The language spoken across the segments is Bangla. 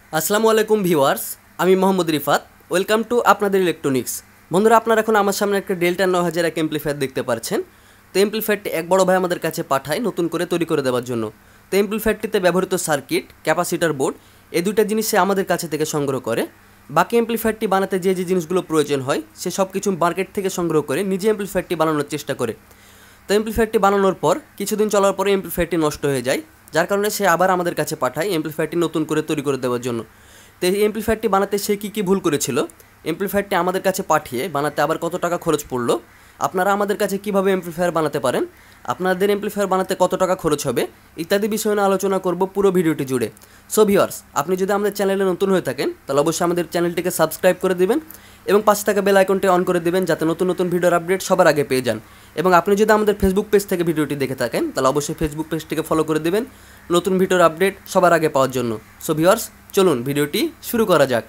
আসসালামু আলাইকুম ভিউয়ার্স, আমি মোহাম্মদ রিফাত। ওয়েলকাম টু আপনাদের ইলেকট্রনিক্স। বন্ধুরা, আপনারা এখন আমার সামনে একটা ডেল্টা 9000 এক এমপ্লিফায়ার দেখতে পাচ্ছেন। তো এমপ্লিফায়ারটি এক বড় ভাই আমাদের কাছে পাঠায় নতুন করে তৈরি করে দেওয়ার জন্য। তো এমপ্লিফায়ারটিতে ব্যবহৃত সার্কিট, ক্যাপাসিটার বোর্ড, এই দুইটা জিনিস সে আমাদের কাছে থেকে সংগ্রহ করে। বাকি এমপ্লিফায়ারটি বানাতে যে যে জিনিসগুলো প্রয়োজন হয় সে সব কিছু মার্কেট থেকে সংগ্রহ করে নিজে এমপ্লিফায়ারটি বানানোর চেষ্টা করে। তো এমপ্লিফায়ারটি বানানোর পর কিছুদিন চলার পরে এমপ্লিফায়ারটি নষ্ট হয়ে যায়, যার কারণে সে আবার আমাদের কাছে পাঠায় এমপ্লিফায়ারটি নতুন করে তৈরি করে দেওয়ার জন্য। তো এই এমপ্লিফায়ারটি বানাতে সে কী কী ভুল করেছিল, এমপ্লিফায়ারটি আমাদের কাছে পাঠিয়ে বানাতে আবার কত টাকা খরচ পড়লো, আপনারা আমাদের কাছে কীভাবে এমপ্লিফায়ার বানাতে পারেন, আপনাদের এমপ্লিফায়ার বানাতে কত টাকা খরচ হবে, ইত্যাদি বিষয় নিয়ে আলোচনা করব পুরো ভিডিওটি জুড়ে। সো ভিউয়ার্স, আপনি যদি আমাদের চ্যানেলে নতুন হয়ে থাকেন তাহলে অবশ্যই আমাদের চ্যানেলটিকে সাবস্ক্রাইব করে দিবেন এবং পাশে থাকা বেল আইকনটি অন করে দিবেন যাতে নতুন নতুন ভিডিওর আপডেট সবার আগে পেয়ে যান। এবং আপনি যদি আমাদের ফেসবুক পেজ থেকে ভিডিওটি দেখে থাকেন তাহলে অবশ্যই ফেসবুক পেজটিকে ফলো করে দিবেন নতুন ভিডিওর আপডেট সবার আগে পাওয়ার জন্য। সো ভিউয়ার্স, চলুন ভিডিওটি শুরু করা যাক।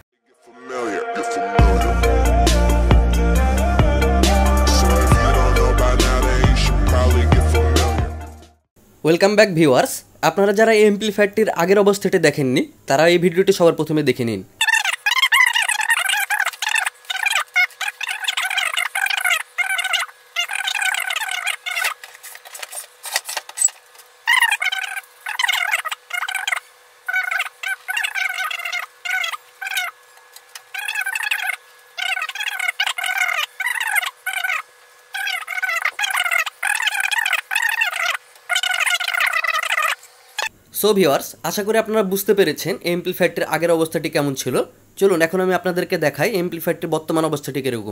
ওয়েলকাম ব্যাক ভিউয়ার্স, আপনারা যারা এই এমপ্লিফায়ারটির আগের অবস্থাটি দেখেননি তারা এই ভিডিওটি সবার প্রথমে দেখে নিন। সো ভিউয়ার্স, আশা করি আপনারা বুঝতে পেরেছেন এমপ্লিফায়ারটির আগের অবস্থাটি কেমন ছিল। চলুন এখন আমি আপনাদেরকে দেখাই এমপ্লিফায়ারটির বর্তমান অবস্থাটি কীরকম।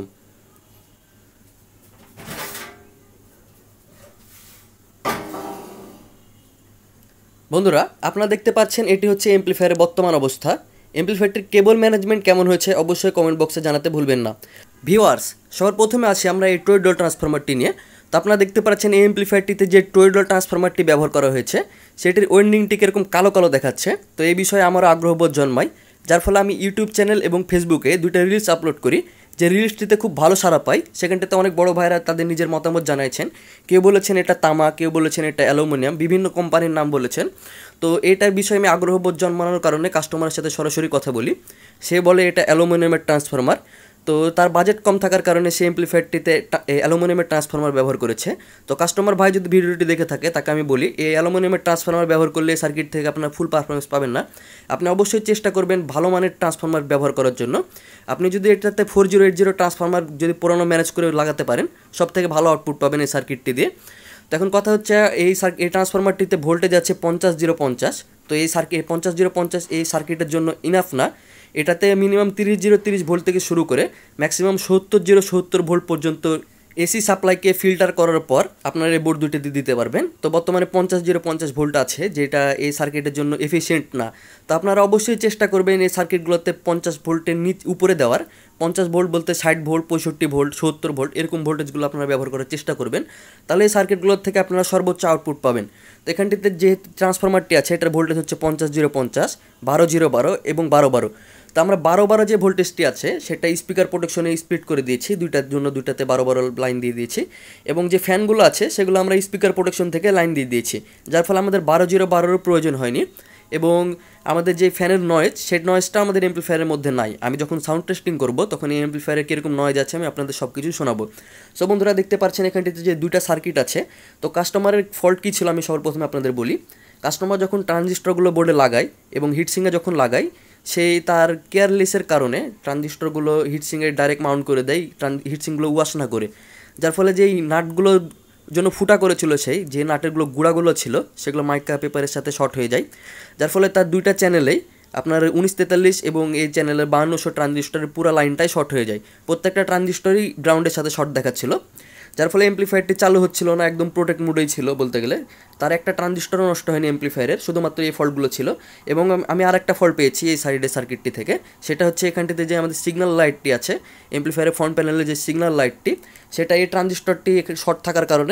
বন্ধুরা, আপনারা দেখতে পাচ্ছেন এটি হচ্ছে এমপ্লিফায়ারের বর্তমান অবস্থা। এমপ্লিফায়ারটির কেবল ম্যানেজমেন্ট কেমন হয়েছে অবশ্যই কমেন্ট বক্সে জানাতে ভুলবেন না। ভিউয়ার্স, সবার প্রথমে আসি আমরা এই 12 ভোল্ট ট্রান্সফরমারটি নিয়ে। তো আপনারা দেখতে পাচ্ছেন এই এমপ্লিফায়ারটিতে যে 12 ভোল্ট ট্রান্সফরমারটি ব্যবহার করা হয়েছে সেটির ওয়েন্ডিংটি এরকম কালো কালো দেখাচ্ছে। তো এই বিষয়ে আমারও আগ্রহবোধ জন্মায়, যার ফলে আমি ইউটিউব চ্যানেল এবং ফেসবুকে দুইটা রিলস আপলোড করি। যে রিলসটিতে খুব ভালো সাড়া পাই, সেখানটাতে অনেক বড় ভাইরা তাদের নিজের মতামত জানিয়েছেন। কেউ বলেছেন এটা তামা, কেউ বলেছেন এটা অ্যালুমিনিয়াম, বিভিন্ন কোম্পানির নাম বলেছেন। তো এটার বিষয়ে আমি আগ্রহবোধ জন্মানোর কারণে কাস্টমারের সাথে সরাসরি কথা বলি। সে বলে এটা অ্যালুমিনিয়ামের ট্রান্সফরমার। তো তার বাজেট কম থাকার কারণে সে এমপ্লিফায়ারটিতে অ্যালুমিনিয়ামের ট্রান্সফরমার ব্যবহার করেছে। তো কাস্টমার ভাই যদি ভিডিওটি দেখে থাকে তাকে আমি বলি এই অ্যালুমিনিয়ামের ট্রান্সফরমার ব্যবহার করলে সার্কিট থেকে আপনার ফুল পারফরমেন্স পাবেন না। আপনি অবশ্যই চেষ্টা করবেন ভালো মানের ট্রান্সফরমার ব্যবহার করার জন্য। আপনি যদি এটাতে 4080 ট্রান্সফরমার যদি পুরোনো ম্যানেজ করে লাগাতে পারেন সব থেকে ভালো আউটপুট পাবেন এই সার্কিটটি দিয়ে। তো এখন কথা হচ্ছে এই ট্রান্সফরমারটিতে ভোল্টেজ আছে 50-050। তো এই 50-050 এই সার্কিটের জন্য ইনাফ না। এটাতে মিনিমাম 30-030 ভোল্ট থেকে শুরু করে ম্যাক্সিমাম 70-070 ভোল্ট পর্যন্ত এসি সাপ্লাইকে ফিল্টার করার পর আপনার এই বোর্ড দুইটিতে দিতে পারবেন। তো বর্তমানে 50-050 ভোল্ট আছে, যেটা এই সার্কিটের জন্য এফিশিয়েন্ট না। তো আপনারা অবশ্যই চেষ্টা করবেন এই সার্কিটগুলোতে 50 ভোল্টের উপরে দেওয়ার। 50 ভোল্ট বলতে 60 ভোল্ট, 65 ভোল্ট, 70 ভোল্ট এরকম ভোল্টেজগুলো আপনারা ব্যবহার করার চেষ্টা করবেন। তাহলে এই সার্কিটগুলোর থেকে আপনারা সর্বোচ্চ আউটপুট পাবেন। তো এখানটিতে যে ট্রান্সফরমারটি আছে এটার ভোল্টেজ হচ্ছে 50-050, 12-0-12 এবং 12-12। তো আমরা 12-12 যে ভোল্টেজটি আছে সেটা স্পিকার প্রোটেকশনে স্প্লিট করে দিয়েছি, দুইটার জন্য দুইটাতে 12-12 লাইন দিয়ে দিয়েছি। এবং যে ফ্যানগুলো আছে সেগুলো আমরা স্পিকার প্রোটেকশন থেকে লাইন দিয়ে দিয়েছি, যার ফলে আমাদের 12-0-12 প্রয়োজন হয়নি। এবং আমাদের যে ফ্যানের নয়েজ, সেই নয়েজটা আমাদের এমপ্লিফায়ারের মধ্যে নাই। আমি যখন সাউন্ড টেস্টিং করব তখন এই এমপ্লিফায়ারে কীরকম নয়েজ আছে আমি আপনাদের সব কিছু শোনাবো। সো বন্ধুরা, দেখতে পাচ্ছেন এখানটিতে যে দুইটা সার্কিট আছে। তো কাস্টমারের ফল্ট কী ছিল আমি সবার প্রথমে আপনাদের বলি। কাস্টমার যখন ট্রানজিস্টরগুলো বোর্ডে লাগায় এবং হিটসিংয়ে যখন লাগায়, সেই তার কেয়ারলেসের কারণে ট্রানজিস্টরগুলো হিটসিংয়ে ডাইরেক্ট মাউন্ট করে দেয়, হিটসিংগুলো ওয়াশ না করে। যার ফলে যেই নাটগুলো জন্য ফুটা করেছিল, সেই যে নাটেরগুলো গুঁড়াগুলো ছিল সেগুলো মাইকা পেপারের সাথে শর্ট হয়ে যায়। যার ফলে তার দুইটা চ্যানেলেই আপনার 1943 এবং এই চ্যানেলের 5200 ট্রানজিস্টরের পুরো লাইনটাই শর্ট হয়ে যায়। প্রত্যেকটা ট্রানজিস্টরই গ্রাউন্ডের সাথে শর্ট দেখাচ্ছিল, যার ফলে এমপ্লিফায়ারটি চালু হচ্ছিল না, একদম প্রোটেক্ট মুডেই ছিল বলতে গেলে। তার একটা ট্রানজিস্টরও নষ্ট হয়নি এমপ্লিফায়ারের, শুধুমাত্র এই ফল্টগুলো ছিল। এবং আমি আর একটা ফল্ট পেয়েছি এই সাইডের সার্কিটটি থেকে, সেটা হচ্ছে এখানটিতে যে আমাদের সিগন্যাল লাইটটি আছে এমপ্লিফায়ারের ফ্রন্ট প্যানেলে যে সিগন্যাল লাইটটি, সেটা এই ট্রানজিস্টরটি শর্ট থাকার কারণে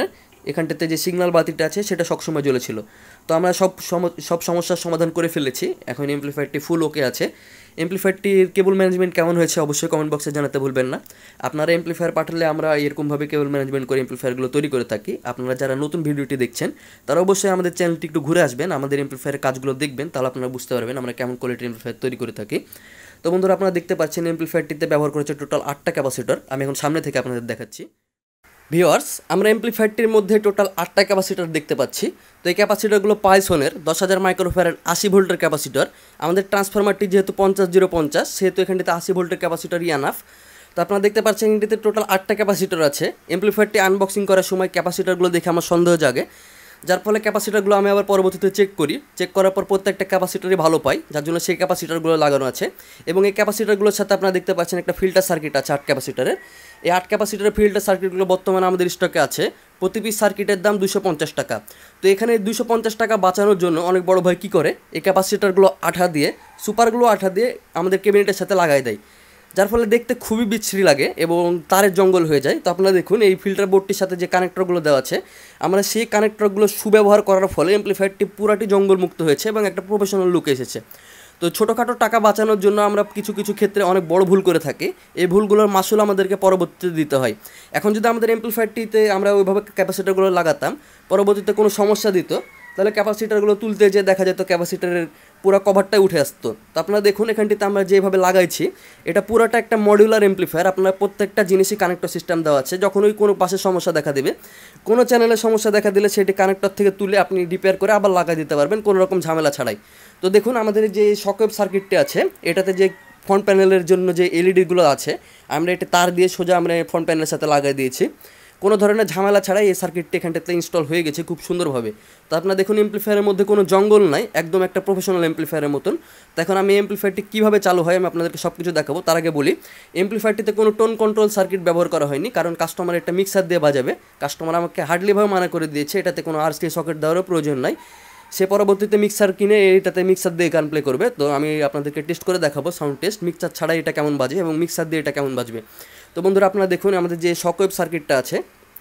এখানটাতে যে সিগন্যাল বাতিটা আছে সেটা সবসময় জ্বলেছিল। তো আমরা সব সমস্যার সমাধান করে ফেলেছি, এখন এমপ্লিফায়ারটি ফুল ওকে আছে। এমপ্লিফায়ারটির কেবল ম্যানেজমেন্ট কেমন হয়েছে অবশ্যই কমেন্ট বক্সে জানাতে ভুলবেন না। আপনারা এমপ্লিফায়ার পাঠালে আমরা এরকমভাবে কেবল ম্যানেজমেন্ট করে এমপ্লিফায়ারগুলো তৈরি করে থাকি। আপনারা যারা নতুন ভিডিওটি দেখছেন তারা অবশ্যই আমাদের চ্যানেলটি একটু ঘুরে আসবেন, আমাদের এমপ্লিফায়ারের কাজগুলো দেখবেন, তাহলে আপনারা বুঝতে পারবেন আমরা কেমন কোয়ালিটির এমপ্লিফায়ার তৈরি করে থাকি। তো বন্ধুরা, আপনারা দেখতে পাচ্ছেন এমপ্লিফায়ারটিতে ব্যবহার করেছে টোটাল 8টা ক্যাপাসিটর। আমি এখন সামনে থেকে আপনাদের দেখাচ্ছি। ভিউয়ার্স, আমরা এমপ্লিফায়ারটির মধ্যে টোটাল 8টা ক্যাপাসিটর দেখতে পাচ্ছি। তো এই ক্যাপাসিটরগুলো পাইসনের 10,000 মাইক্রোফ্যারাড 80 ভোল্টের ক্যাপাসিটর। আমাদের ট্রান্সফরমারটি যেহেতু 50-050, সেহেতু এখানটিতে 80 ভোল্টের ক্যাপাসিটরই এনাফ। তো আপনারা দেখতে পাচ্ছেন এখানটিতে টোটাল 8টা ক্যাপাসিটর আছে। এমপ্লিফায়ারটি আনবক্সিং করার সময় ক্যাপাসিটরগুলো দেখে আমার সন্দেহ জাগে, যার ফলে ক্যাপাসিটরগুলো আমি আবার পরবর্তীতে চেক করার পর প্রত্যেকটা ক্যাপাসিটরই ভালো পাই, যার জন্য সেই ক্যাপাসিটরগুলো লাগানো আছে। এবং এই ক্যাপাসিটরগুলোর সাথে আপনারা দেখতে পাচ্ছেন একটা ফিল্টার সার্কিট আছে 8 ক্যাপাসিটরের। এই 8 ক্যাপাসিটরের ফিল্টার সার্কিটগুলো বর্তমানে আমাদের স্টকে আছে। প্রতি পিস সার্কিটের দাম 250 টাকা। তো এখানে 250 টাকা বাঁচানোর জন্য অনেক বড় ভাই কী করে, এই ক্যাপাসিটরগুলো সুপারগুলো আঠা দিয়ে আমাদের ক্যাবিনেটের সাথে লাগাই দেয়, যার ফলে দেখতে খুবই বিচ্ছিরি লাগে এবং তারের জঙ্গল হয়ে যায়। তো আপনারা দেখুন এই ফিল্টার বোর্ডটির সাথে যে কানেক্টরগুলো দেওয়া আছে, আমরা সেই কানেক্টরগুলো সুব্যবহার করার ফলে এমপ্লিফায়ারটি পুরাটি জঙ্গলমুক্ত হয়েছে এবং একটা প্রফেশনাল লুক এসেছে। তো ছোটোখাটো টাকা বাঁচানোর জন্য আমরা কিছু ক্ষেত্রে অনেক বড় ভুল করে থাকি। এই ভুলগুলোর মাসুল আমাদেরকে পরবর্তীতে দিতে হয়। এখন যদি আমাদের এমপ্লিফায়ারটিতে আমরা ওইভাবে ক্যাপাসিটারগুলো লাগাতাম, পরবর্তীতে কোনো সমস্যা দিত, তাহলে ক্যাপাসিটারগুলো তুলতে যেয়ে দেখা যেত ক্যাপাসিটারের পুরো কভারটাই উঠে আসতো। তো আপনারা দেখুন এখানটিতে আমরা যেভাবে লাগাইছি, এটা পুরোটা একটা মডিউলার এমপ্লিফায়ার। আপনার প্রত্যেকটা জিনিসই কানেক্টর সিস্টেম দেওয়া আছে। যখনই কোনো পাশে সমস্যা দেখা দেবে, কোনো চ্যানেলের সমস্যা দেখা দিলে সেটি কানেক্টর থেকে তুলে আপনি রিপেয়ার করে আবার লাগাই দিতে পারবেন কোনো রকম ঝামেলা ছাড়াই। তো দেখুন আমাদের যে শকওয়েভ সার্কিটটি আছে, এটাতে যে ফ্রন্ট প্যানেলের জন্য যে এলইডিগুলো আছে, আমরা এটা তার দিয়ে সোজা আমরা ফ্রন্ট প্যানেলের সাথে লাগাই দিয়েছি। কোনো ধরনের ঝামেলা ছাড়াই এই সার্কিটটি এখানটাতে ইনস্টল হয়ে গেছে খুব সুন্দরভাবে। তো আপনারা দেখুন এমপ্লিফায়ারের মধ্যে কোনো জঙ্গল নাই, একদম একটা প্রফেশনাল এমপ্লিফায়ারের মতন। তো এখন আমি এমপ্লিফায়ারটি কীভাবে চালু হয় আমি আপনাদেরকে সব কিছু দেখাবো। তার আগে বলি, এমপ্লিফায়ারটিতে কোনো টোন কন্ট্রোল সার্কিট ব্যবহার করা হয়নি, কারণ কাস্টমার একটা মিক্সার দিয়ে বাজাবে। কাস্টমার আমাকে হার্ডলিভাবে মানা করে দিয়েছে, এটাতে কোনো আরসি সকেট দেওয়ারও প্রয়োজন নাই। সে পরবর্তীতে মিক্সার কিনে এটাতে মিক্সার দিয়ে গান প্লে করবে। তো আমি আপনাদেরকে টেস্ট করে দেখাবো, সাউন্ড টেস্ট, মিক্সার ছাড়াই এটা কেমন বাজে এবং মিক্সার দিয়ে এটা কেমন বাজবে। তো বন্ধুরা, আপনারা দেখুন আমাদের যে শকওয়েভ সার্কিটটা আছে,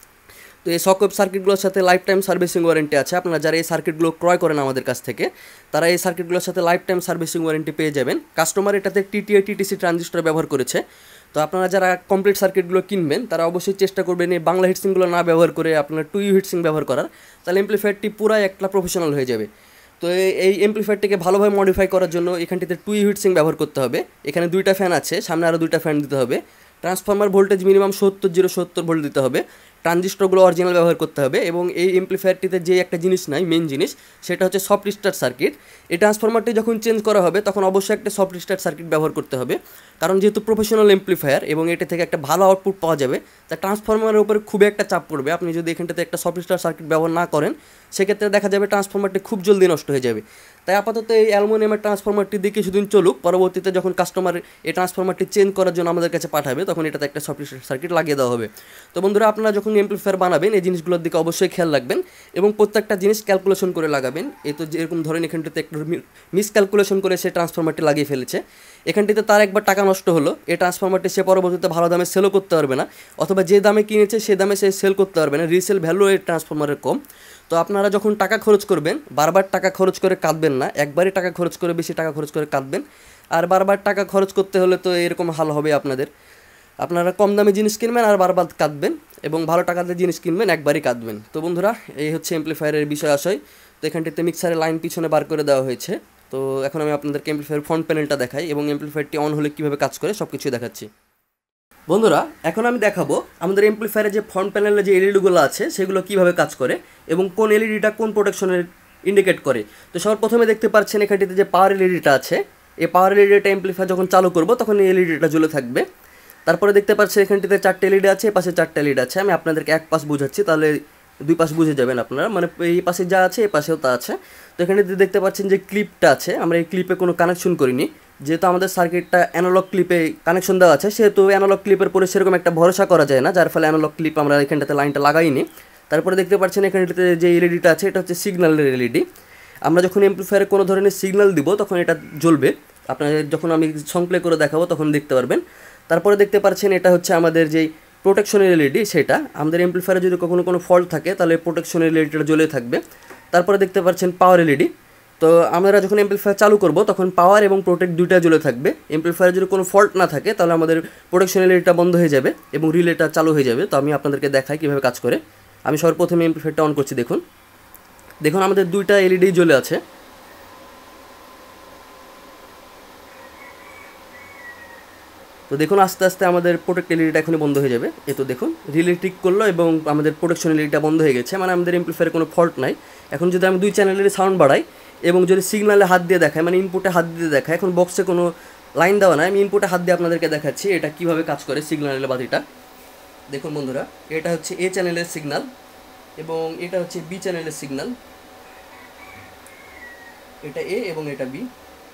তো এই শকওয়েভ সার্কিটগুলোর সাথে লাইফ টাইম সার্ভিসিং ওয়ারেন্টি আছে। আপনারা যারা এই সার্কিটগুলো ক্রয় করেন আমাদের কাছ থেকে, তারা এই সার্কিটগুলোর সাথে লাইফ টাইম সার্ভিসিং ওয়ারেন্টি পেয়ে যাবেন। কাস্টমার এটাতে টিটিআই টিটিসি ট্রানজিস্টর ব্যবহার করেছে। তো আপনারা যারা কমপ্লিট সার্কিটগুলো কিনবেন তারা অবশ্যই চেষ্টা করবেন এই বাংলা হিটসিংগুলো না ব্যবহার করে আপনার 2U হিটসিং ব্যবহার করার, তাহলে এমপ্লিফায়ারটি পুরাই একটা প্রফেশনাল হয়ে যাবে। তো এই এমপ্লিফায়ারটিকে ভালোভাবে মডিফাই করার জন্য এখানটিতে 2U হিটসিং ব্যবহার করতে হবে। এখানে 2টা ফ্যান আছে, সামনে আরও 2টা ফ্যান দিতে হবে। ট্রান্সফর্মার ভোল্টেজ মিনিমাম 70-70 ভোল্ট দিতে হবে। ট্রানজিস্টরগুলো অরিজিনাল ব্যবহার করতে হবে। এবং এই এমপ্লিফায়ারটিতে যে একটা জিনিস নাই, মেন জিনিস, সেটা হচ্ছে সফট স্টার্ট সার্কিট। এই ট্রান্সফর্মারটি যখন চেঞ্জ করা হবে তখন অবশ্যই একটা সফট স্টার্ট সার্কিট ব্যবহার করতে হবে, কারণ যেহেতু প্রফেশনাল এমপ্লিফায়ার এবং এটা থেকে একটা ভালো আউটপুট পাওয়া যাবে, তা ট্রান্সফর্মারের উপরে খুবই একটা চাপ পড়বে। আপনি যদি এখানটাতে একটা সফট স্টার্ট সার্কিট ব্যবহার না করেন, সেক্ষেত্রে দেখা যাবে ট্রান্সফর্মারটি খুব জলদি নষ্ট হয়ে যাবে। তাই আপাতত এই অ্যালুমিনিয়ামের ট্রান্সফর্মারটি দিয়ে কিছুদিন চলুক, পরবর্তীতে যখন কাস্টমার এই ট্রান্সফর্মারটি চেঞ্জ করার জন্য আমাদের কাছে পাঠাবে, তখন এটাতে একটা সফট স্টার্ট সার্কিট লাগিয়ে দেওয়া হবে। তো বন্ধুরা, আপনারা যখন এমপ্লিফায়ার বানাবেন এই জিনিসগুলোর দিকে অবশ্যই খেয়াল রাখবেন এবং প্রত্যেকটা জিনিস ক্যালকুলেশন করে লাগাবেন। এই তো যেরকম ধরেন এখানটিতে একটা মিসক্যালকুলেশন করে সে ট্রান্সফর্মারটি লাগিয়ে ফেলেছে, এখানটিতে তার একবার টাকা নষ্ট হলো। এই ট্রান্সফর্মারটি সে পরবর্তীতে ভালো দামে সেলও করতে পারবে না, অথবা যে দামে কিনেছে সে দামে সে সেল করতে পারবে না। রিসেল ভ্যালু এই ট্রান্সফর্মারের কম। তো আপনারা যখন টাকা খরচ করবেন, বারবার টাকা খরচ করে কাঁদবেন না, একবারই টাকা খরচ করে বেশি টাকা খরচ করে কাঁদবেন। আর বারবার টাকা খরচ করতে হলে তো এরকম হাল হবে আপনাদের। আপনারা কম দামে জিনিস কিনবেন আর বারবার কাঁদবেন, এবং ভালো টাকাতে জিনিস কিনবেন একবারই কাঁদবেন। তো বন্ধুরা, এই হচ্ছে এমপ্লিফায়ারের বিষয় আশয়। তো এখানটিতে মিক্সারের লাইন পিছনে বার করে দেওয়া হয়েছে। তো এখন আমি আপনাদেরকে এমপ্লিফায়ার ফ্রন্ট প্যানেলটা দেখাই এবং এমপ্লিফায়ারটি অন হলে কীভাবে কাজ করে সব কিছুই দেখাচ্ছি। বন্ধুরা, এখন আমি দেখাবো আমাদের এমপ্লিফায়ারের যে ফ্রন্ট প্যানেলে যে এলইডিগুলো আছে সেগুলো কীভাবে কাজ করে এবং কোন এলইডিটা কোন প্রোটেকশনের ইন্ডিকেট করে। তো সবার প্রথমে দেখতে পাচ্ছেন এখানটিতে যে পাওয়ার এলইডিটা আছে, এই পাওয়ার এলইডিটা এমপ্লিফায়ার যখন চালু করব তখন এই এলইডিটা জ্বলে থাকবে। তারপরে দেখতে পাচ্ছেন এখানটিতে 4টে এলইডি আছে, এ পাশে 4টে এলইডি আছে। আমি আপনাদেরকে এক পাশ বুঝাচ্ছি, তাহলে দুই পাশ বুঝে যাবেন আপনারা, মানে এই পাশে যা আছে এই পাশেও তা আছে। তো এখানে দেখতে পাচ্ছেন যে ক্লিপটা আছে, আমরা এই ক্লিপে কোনো কানেকশন করিনি, যেহেতু আমাদের সার্কিটটা অ্যানালগ ক্লিপে কানেকশন দেওয়া আছে, সেহেতু অ্যানালগ ক্লিপের পরে সেরকম একটা ভরসা করা যায় না, যার ফলে অ্যানালগ ক্লিপ আমরা এখানটাতে লাইনটা লাগাইনি। তারপরে দেখতে পাচ্ছেন এখানটাতে যে এলইডিটা আছে এটা হচ্ছে সিগন্যালের এলইডি। আমরা যখন এমপ্লিফায়ারে কোনো ধরনের সিগন্যাল দিব তখন এটা জ্বলবে। আপনাদের যখন আমি সং প্লে করে দেখাবো তখন দেখতে পারবেন। তারপরে দেখতে পাচ্ছেন এটা হচ্ছে আমাদের যেই প্রোটেকশনের এলইডি সেটা আমাদের এমপ্লিফায়ারে যদি কখনো কোনো ফল্ট থাকে তাহলে প্রোটেকশনের এলইডিটা জ্বলে থাকবে। তারপরে দেখতে পাচ্ছেন পাওয়ার এলইডি। তো আমরা যখন এমপ্লিফায়ার চালু করব তখন পাওয়ার এবং প্রোটেক্ট দুইটা জ্বলে থাকবে। এমপ্লিফায়ারে যদি কোনো ফল্ট না থাকে তাহলে আমাদের প্রোটেকশন এলইডিটা বন্ধ হয়ে যাবে এবং রিলেটা চালু হয়ে যাবে। তো আমি আপনাদেরকে দেখাই কীভাবে কাজ করে। আমি সর্বপ্রথমে এমপ্লিফায়ারটা অন করছি। দেখুন আমাদের দুইটা এলইডি জ্বলে আছে। তো দেখুন আস্তে আস্তে আমাদের প্রোটেক্ট এলইডিটা এখনই বন্ধ হয়ে যাবে। এ তো দেখুন রিলে টিক করলো এবং আমাদের প্রোটেকশন এলইডিটা বন্ধ হয়ে গেছে, মানে আমাদের এমপ্লিফায়ারে কোনো ফল্ট নাই। এখন যদি আমি 2 চ্যানেলের সাউন্ড বাড়াই এবং যদি সিগনালে হাত দিয়ে দেখাই, মানে ইনপুটে হাত দিয়ে দেখাই, এখন বক্সে কোনো লাইন দেওয়া নাই, আমি ইনপুটে হাত দিয়ে আপনাদেরকে দেখাচ্ছি এটা কীভাবে কাজ করে সিগনালের বাতিটা। দেখুন বন্ধুরা, এটা হচ্ছে এ চ্যানেলের সিগনাল এবং এটা হচ্ছে বি চ্যানেলের সিগনাল। এটা এ এবং এটা বি।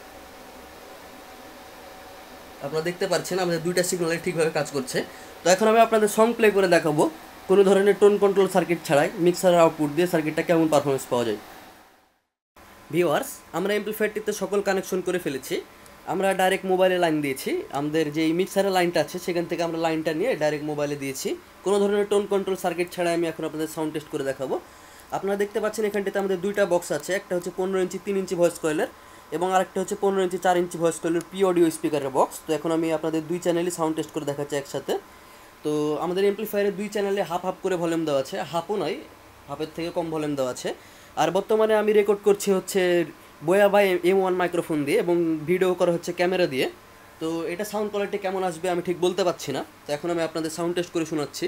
আপনারা দেখতে পাচ্ছেন আমাদের দুইটা সিগনালে ঠিকভাবে কাজ করছে। তো এখন আমি আপনাদের সং প্লে করে দেখাবো কোনো ধরনের টোন কন্ট্রোল সার্কিট ছাড়াই মিক্সারের আউটপুট দিয়ে সার্কিটটা কেমন পারফরমেন্স পাওয়া যায়। ভিউয়ার্স, আমরা এমপ্লিফায়ারটিতে সকল কানেকশন করে ফেলেছি। আমরা ডাইরেক্ট মোবাইলে লাইন দিয়েছি। আমাদের যে মিক্সারের লাইনটা আছে সেখান থেকে আমরা লাইনটা নিয়ে ডাইরেক্ট মোবাইলে দিয়েছি। কোনো ধরনের টোন কন্ট্রোল সার্কিট ছাড়াই আমি এখন আপনাদের সাউন্ড টেস্ট করে দেখাবো। আপনারা দেখতে পাচ্ছেন এখানটিতে আমাদের দুইটা বক্স আছে, একটা হচ্ছে 15 ইঞ্চি 3 ইঞ্চি ভয়েস কয়েলের এবং আরেকটা হচ্ছে 15 ইঞ্চি 4 ইঞ্চি ভয়েস কয়েলের পি অডিও স্পিকারের বক্স। তো এখন আমি আপনাদের 2 চ্যানেলই সাউন্ড টেস্ট করে দেখাচ্ছি একসাথে। তো আমাদের এমপ্লিফায়ারে 2 চ্যানেলে হাফ হাফ করে ভলিউম দেওয়া আছে, হাফও নয়, হাফের থেকে কম ভলিউম দেওয়া আছে। আর বর্তমানে আমি রেকর্ড করছি হচ্ছে বোয়া বাই M1 মাইক্রোফোন দিয়ে এবং ভিডিও করা হচ্ছে ক্যামেরা দিয়ে। তো এটা সাউন্ড কোয়ালিটি কেমন আসবে আমি ঠিক বলতে পারছি না। তো এখন আমি আপনাদের সাউন্ড টেস্ট করে শোনাচ্ছি।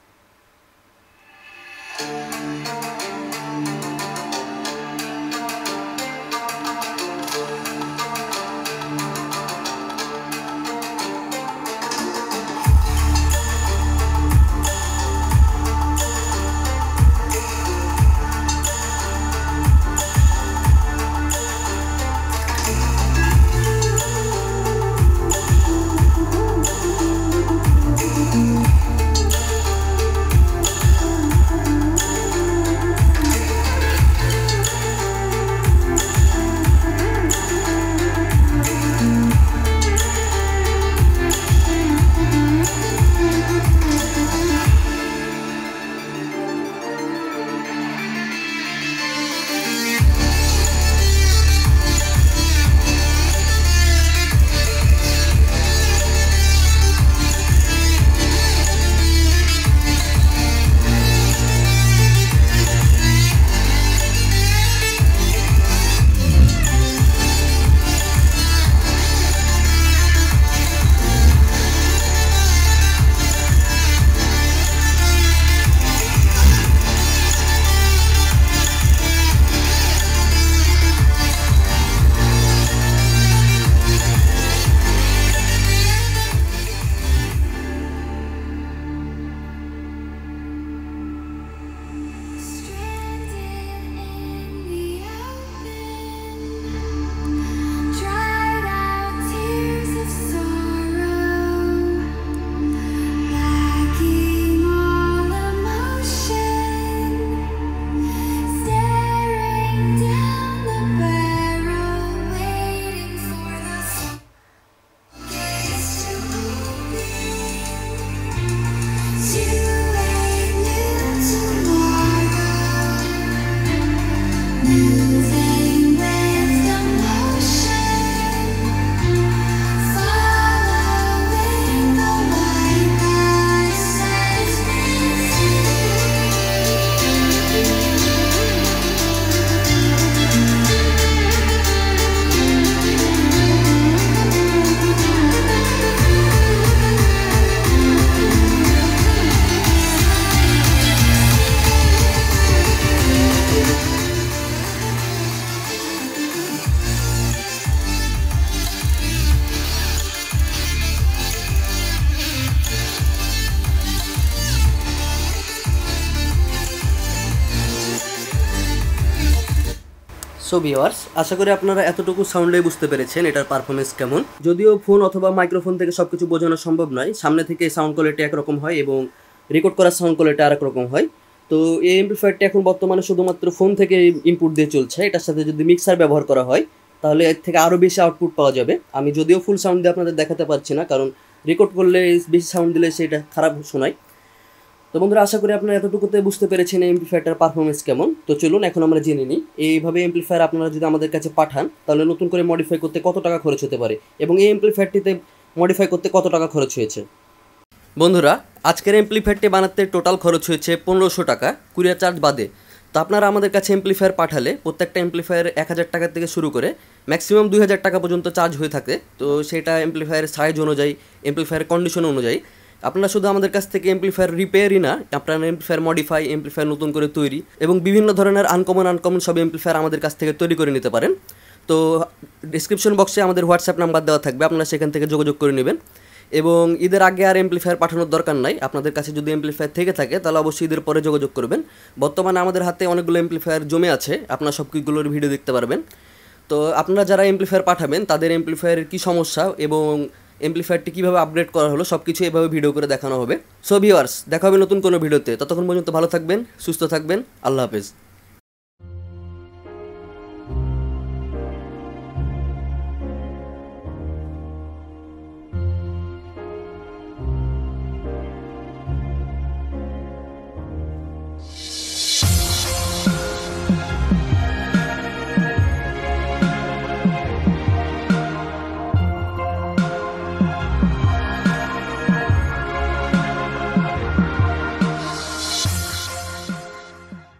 সো ভিউয়ার্স, আশা করি আপনারা এতটুকু সাউন্ডে বুঝতে পেরেছেন এটার পারফরমেন্স কেমন। যদিও ফোন অথবা মাইক্রোফোন থেকে সব কিছু বোঝানো সম্ভব নয়, সামনে থেকে সাউন্ড কোয়ালিটি একরকম হয় এবং রেকর্ড করার সাউন্ড কোয়ালিটি আরেক রকম হয়। তো এই এমপ্লিফায়ারটি এখন বর্তমানে শুধুমাত্র ফোন থেকে ইনপুট দিয়ে চলছে। এটার সাথে যদি মিক্সার ব্যবহার করা হয় তাহলে এর থেকে আরও বেশি আউটপুট পাওয়া যাবে। আমি যদিও ফুল সাউন্ড দিয়ে আপনাদের দেখাতে পারছি না, কারণ রেকর্ড করলে বেশি সাউন্ড দিলে সেটা খারাপ শোনায়। তো বন্ধুরা, আশা করি আপনারা এতটুকুতে বুঝতে পেরেছেন এমপ্লিফায়ারটার পারফরমেন্স কেমন। তো চলুন এখন আমরা জেনে নিই এইভাবে এমপ্লিফায়ার আপনারা যদি আমাদের কাছে পাঠান তাহলে নতুন করে মডিফাই করতে কত টাকা খরচ হতে পারে এবং এই এমপ্লিফায়ারটিতে মডিফাই করতে কত টাকা খরচ হয়েছে। বন্ধুরা, আজকের এমপ্লিফায়ারটি বানাতে টোটাল খরচ হয়েছে 1500 টাকা কুরিয়ার চার্জ বাদে। তো আপনারা আমাদের কাছে এমপ্লিফায়ার পাঠালে প্রত্যেকটা এমপ্লিফায়ার 1000 টাকা থেকে শুরু করে ম্যাক্সিমাম 2000 টাকা পর্যন্ত চার্জ হয়ে থাকে। তো সেটা এমপ্লিফায়ারের সাইজ অনুযায়ী, এমপ্লিফায়ার কন্ডিশন অনুযায়ী। আপনারা শুধু আমাদের কাছ থেকে এমপ্লিফায়ার রিপেয়ারই না, আপনারা এমপ্লিফায়ার মডিফাই, এমপ্লিফায়ার নতুন করে তৈরি এবং বিভিন্ন ধরনের আনকমন সব এমপ্লিফায়ার আমাদের কাছ থেকে তৈরি করে নিতে পারেন। তো ডিসক্রিপশন বক্সে আমাদের হোয়াটসঅ্যাপ নাম্বার দেওয়া থাকবে, আপনারা সেখান থেকে যোগাযোগ করে নেবেন। এবং ঈদের আগে আর এমপ্লিফায়ার পাঠানোর দরকার নাই। আপনাদের কাছে যদি এমপ্লিফায়ার থেকে থাকে তাহলে অবশ্যই ঈদের পরে যোগাযোগ করবেন। বর্তমানে আমাদের হাতে অনেকগুলো এমপ্লিফায়ার জমে আছে, আপনারা সবগুলোর ভিডিও দেখতে পারবেন। তো আপনারা যারা এমপ্লিফায়ার পাঠাবেন তাদের এমপ্লিফায়ারের কী সমস্যা এবং এমপ্লিফায়ারটি কীভাবে আপগ্রেড করা হলো সব কিছু এভাবে ভিডিও করে দেখানো হবে। সো ভিউয়ার্স, দেখা হবে নতুন কোনো ভিডিওতে। ততক্ষণ পর্যন্ত ভালো থাকবেন, সুস্থ থাকবেন। আল্লাহ হাফেজ।